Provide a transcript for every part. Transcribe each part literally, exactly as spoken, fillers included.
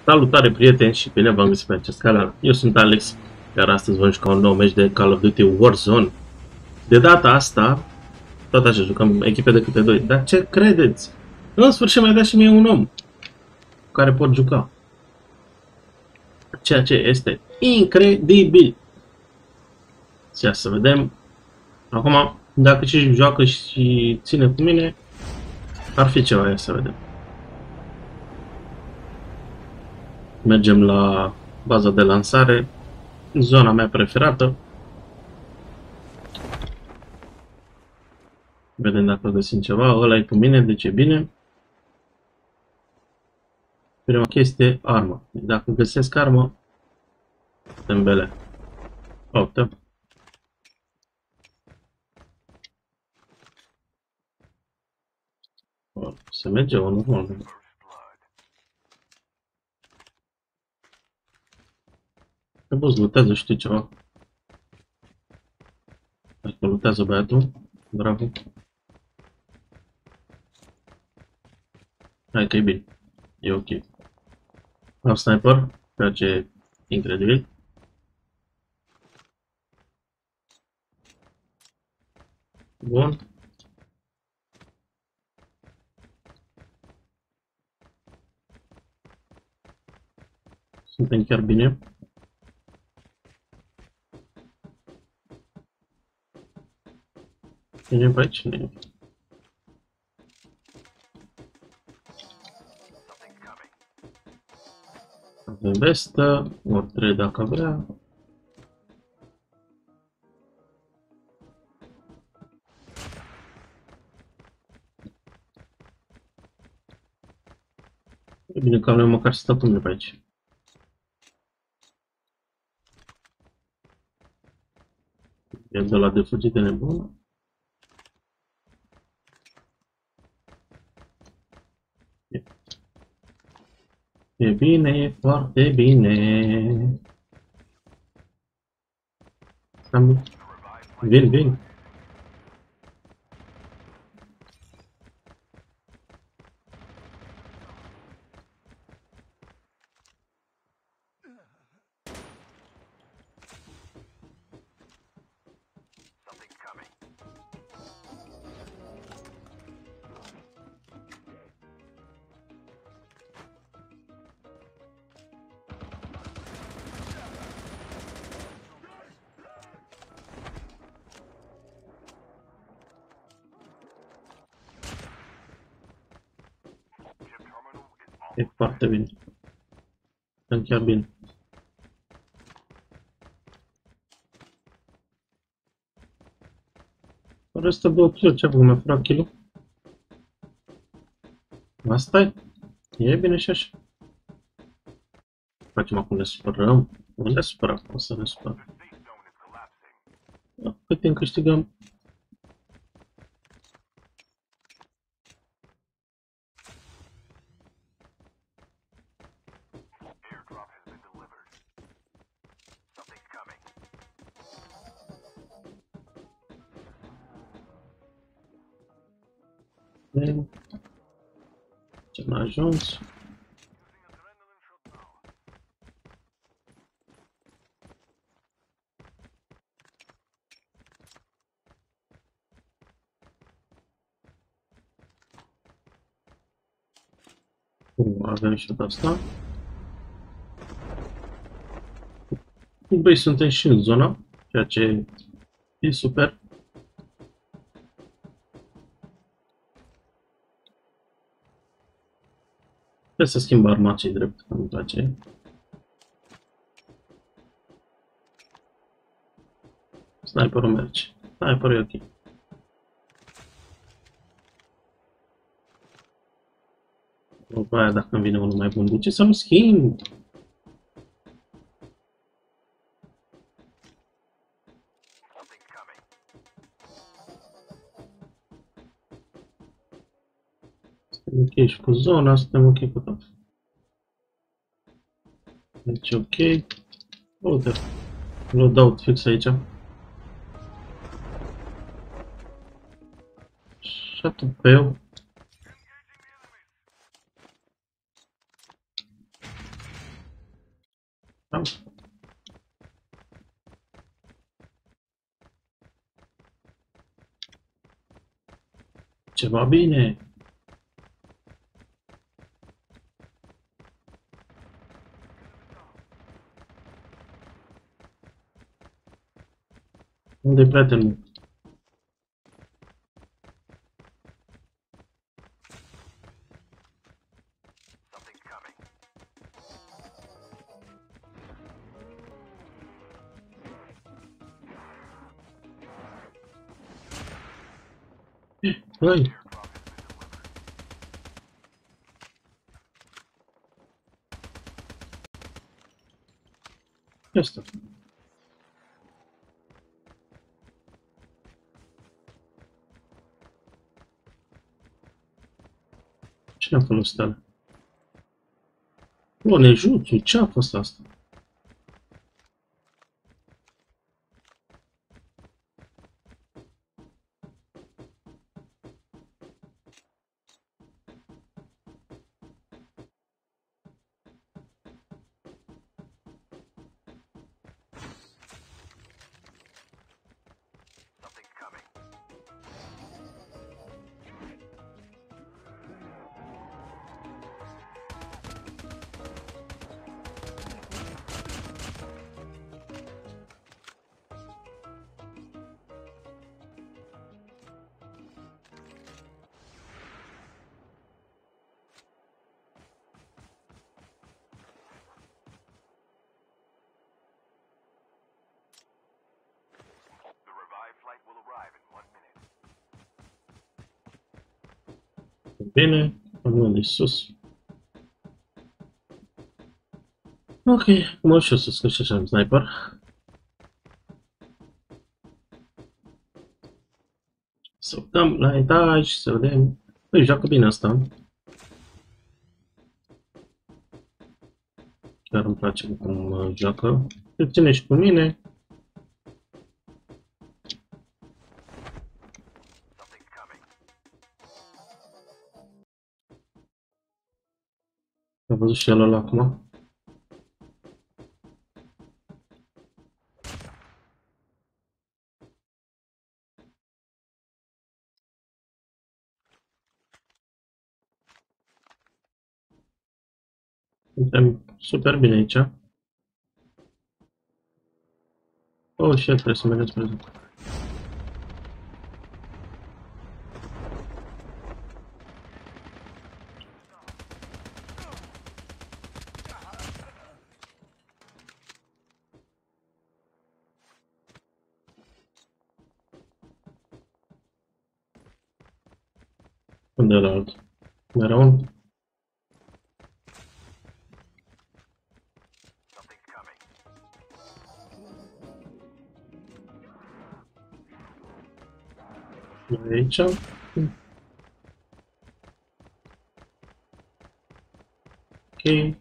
Salutare prieteni și bine v-am găsit pe acest canal. Eu sunt Alex, iar astăzi vom juca un nou meci de Call of Duty Warzone. De data asta, tot așa, jucăm echipe de câte doi. Dar ce credeți? În sfârșit mi-a dat și mie un om cu care pot juca. Ceea ce este incredibil. Ia să vedem. Acum, dacă și joacă și ține cu mine, ar fi ceva, ia să vedem. Mergem la baza de lansare, zona mea preferată. Vedem dacă găsim ceva. Ăla e cu mine, deci e bine. Prima chestie, armă. Dacă găsesc armă, tembele. Optă. Se merge o nu? Că boss, lutează, știi ceva. Dacă lutează băiatul, bravo. Hai că e bine. E ok. Am sniper, ceea ce e incredibil. Bun. Suntem chiar bine. Cine e pe aici? Cine e? Avem vestă, ori trei dacă vrea. E bine că avem măcar să stăpâne pe aici. E de la de fugit de nebună. E bine, e foarte bine. Vin, vin. E foarte bine. E chiar bine. Restă două kill, ce mi-a furat kill-ul? Asta e. E bine și așa. Facem acum, ne supărăm. Nu ne supărăm, o să ne supărăm. Cât timp câștigăm? Ce m-a ajuns? Avem și asta. Băi, suntem și în zona, ceea ce e super. Trebuie să schimb arma ce-i drept, că nu-mi place. Sniperul merge. Sniperul e ok. După aia, dacă îmi vine unul mai bun, de ce să nu schimb? Suntem ok și cu zona, suntem ok cu tot. Deci ok. Uite, loadout fix aici. Și atât pe eu. Da. Ceva bine. Unde-i prietenul? Hai. Asta. Cine a folosit alea? O, nejutsu, ce a fost asta? Bine, am de sus. Ok, acum și eu să scot și așa un sniper. Să udăm la etaj, să vedem. Păi, joacă bine asta. Chiar îmi place cum uh, joacă. Te ține și cu mine. Am văzut și el ăla acum. Suntem super bine aici. Oh, și el trebuie să mergem spre zi. Unde e la alt? Era un? E aici. Ok.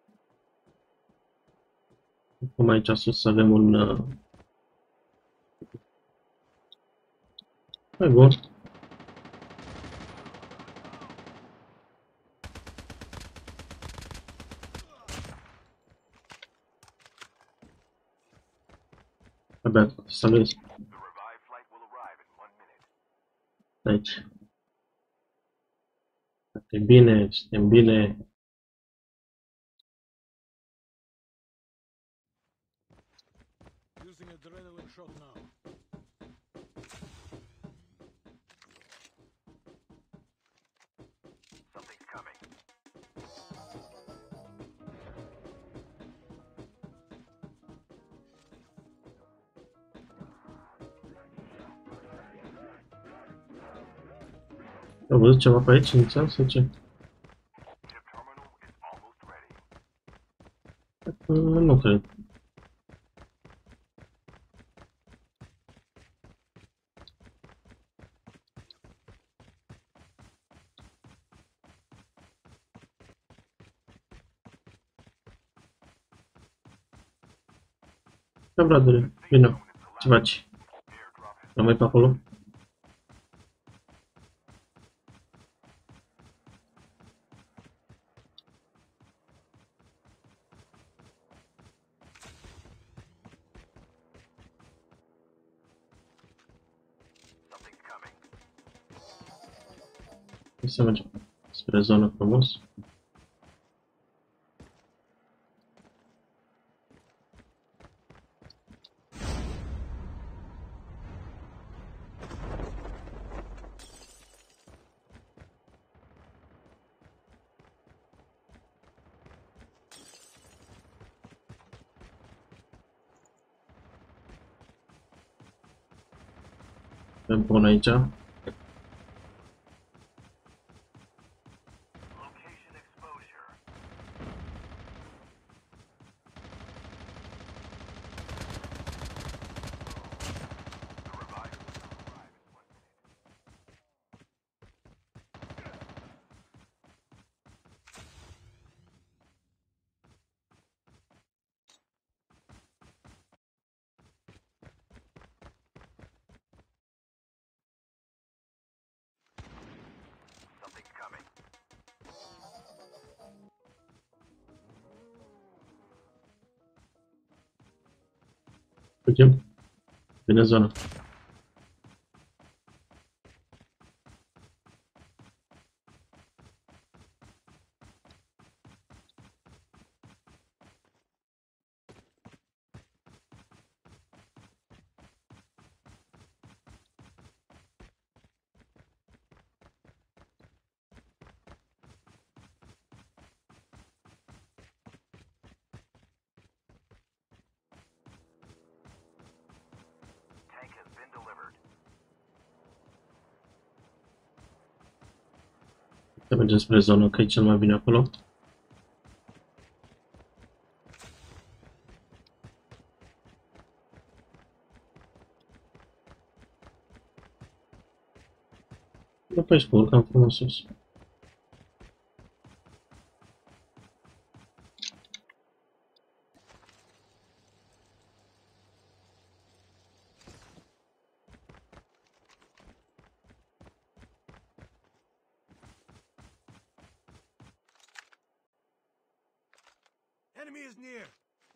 Acum aici sus avem un... Uh... Mai bun. Abia să salvez. Aici. Suntem bine, suntem bine. Using adrenaline shot now. Something's coming. Am văzut ceva pe aici, inițial, sau ce? Uh, nu cred. Da, bradule, bine. Ce faci? Rămâi pe acolo? Să mergem spre zonă frumos. Îmi pun aici. Location exposure. The revive will arrive in one minute. Something's coming. Uite, vine zona. Tank has been delivered. Să mergem spre zonă, că e cel mai bine acolo. După aici, urcăm frumos sus. Enemy is near.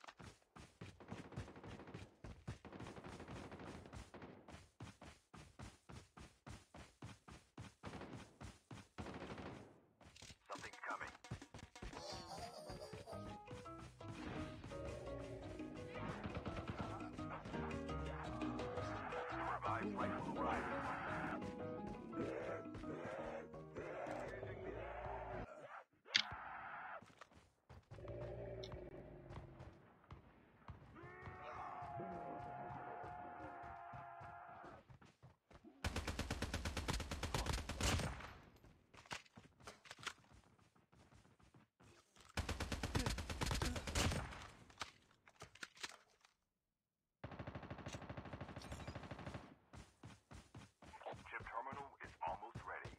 Something's coming. The revived flight will arrive in one minute. Chip terminal is almost ready.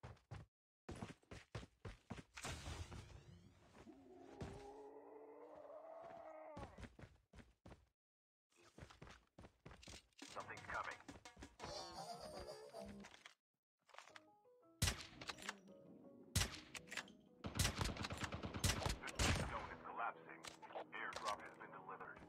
Something's coming. The safe zone is collapsing. Airdrop has been delivered.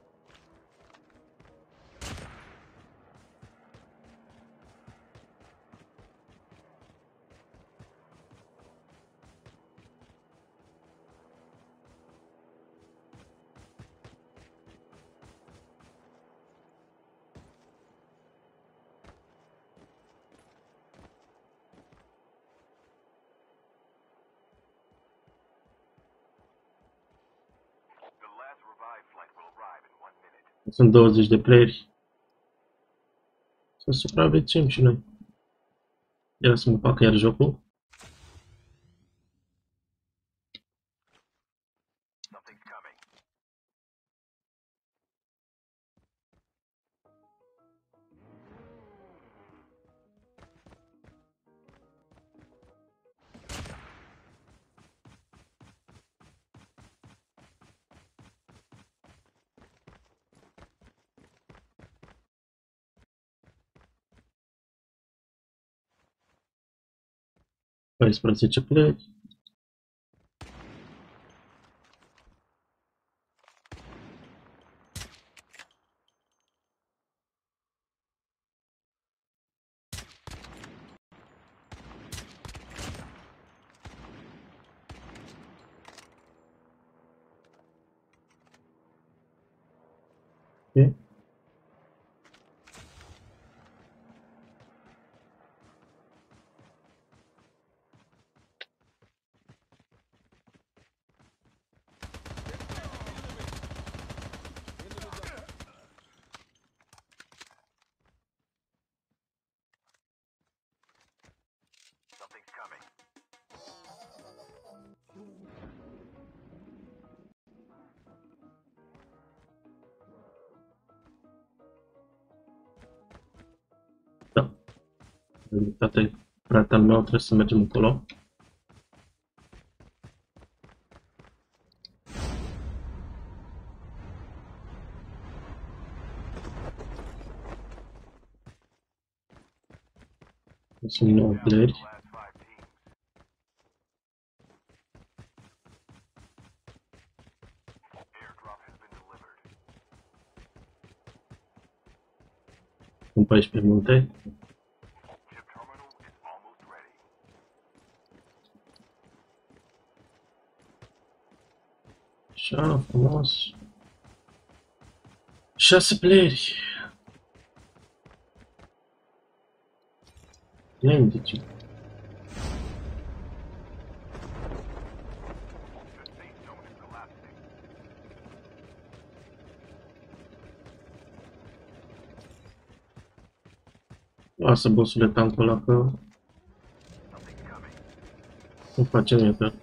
The last revived flight will arrive in one minute. Sunt douăzeci de playeri. Să supraviețuim și noi. Ia să mă fac iar jocul. Something's coming. paisprezece playeri. Ok. Something's coming. Da. În realitate, fratele meu trebuie să mergem acolo. Sunt nouă playeri. Last five teams. Airdrop has been delivered. Sunt pe aici pe munte. Chip terminal is almost ready. Așa, frumos. Șase playeri. Identici. The safe zone is collapsing. Lasă, bossule, tankul ăla, că Something's coming. nu face mie pe.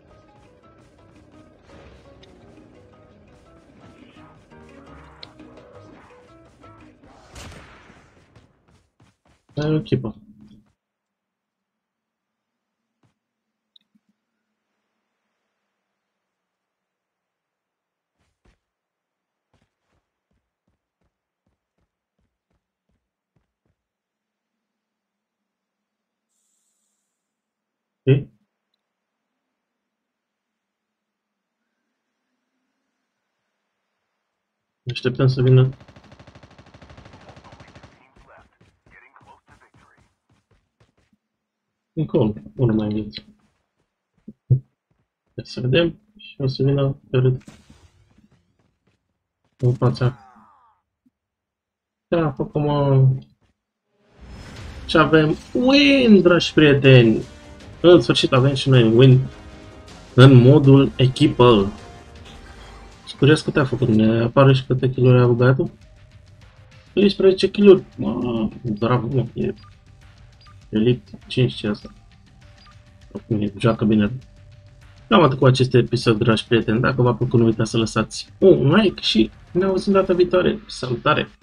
Ai o echipă. Ok? Așteptăm să vină. Only two teams left. Getting close to victory. Încă unul. Unul mai în viață. Hai să vedem. Și o să vină pe râd. În fața. Da, acum. Și avem win, dragi prieteni. În sfârșit avem și noi win în modul echipă. Și curios câte a făcut. Ne apare și câte kill-uri a avut băiatul? treisprezece kill-uri. Bravo, mă, e Elite cinci ce asta. Oricum e, joacă bine. Cam atât cu acest episod, dragi prieteni. Dacă v-a plăcut, nu uitați să lăsați un like și ne auzim data viitoare. Salutare!